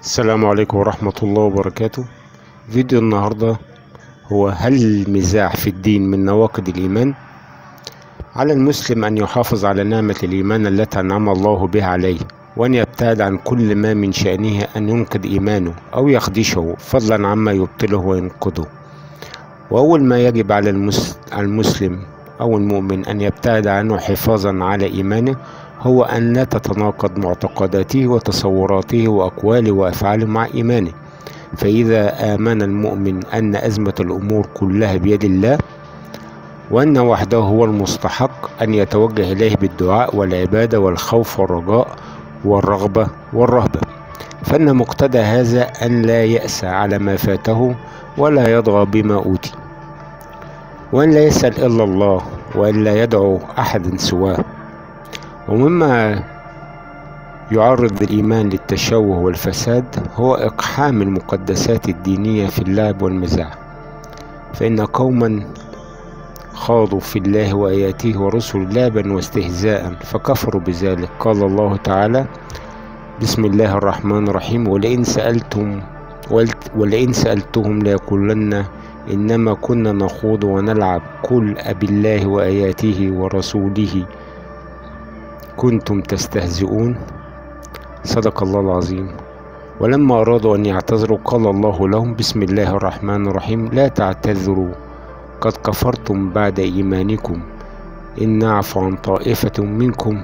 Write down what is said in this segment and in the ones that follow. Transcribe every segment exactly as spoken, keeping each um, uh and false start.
السلام عليكم ورحمة الله وبركاته. فيديو النهاردة هو: هل المزاح في الدين من نواقض الإيمان؟ على المسلم أن يحافظ على نعمة الإيمان التي أنعم الله بها عليه، وأن يبتعد عن كل ما من شأنه أن ينقض إيمانه أو يخدشه، فضلا عما يبطله وينقضه. وأول ما يجب على المسلم أو المؤمن أن يبتعد عنه حفاظا على إيمانه هو أن لا تتناقض معتقداته وتصوراته وأقواله وأفعاله مع إيمانه. فإذا آمن المؤمن أن أزمة الأمور كلها بيد الله، وأن وحده هو المستحق أن يتوجه إليه بالدعاء والعبادة والخوف والرجاء والرغبة والرهبة، فإن مقتضى هذا أن لا يأسى على ما فاته ولا يضغى بما أوتي، وأن لا يسأل إلا الله، وأن لا يدعو أحد سواه. ومما يعرض الإيمان للتشوه والفساد هو إقحام المقدسات الدينية في اللعب والمزاح، فإن قوما خاضوا في الله وآياته ورسله لعبا واستهزاء فكفروا بذلك. قال الله تعالى: بسم الله الرحمن الرحيم: ولئن سألتم ولئن سألتهم ليقولن إنما كنا نخوض ونلعب قل أبالله وآياته ورسوله كنتم تستهزئون. صدق الله العظيم. ولما أرادوا أن يعتذروا قال الله لهم: بسم الله الرحمن الرحيم: لا تعتذروا قد كفرتم بعد إيمانكم إن نعفو عن طائفة منكم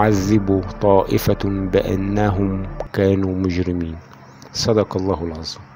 نعذب طائفة بأنهم كانوا مجرمين. صدق الله العظيم.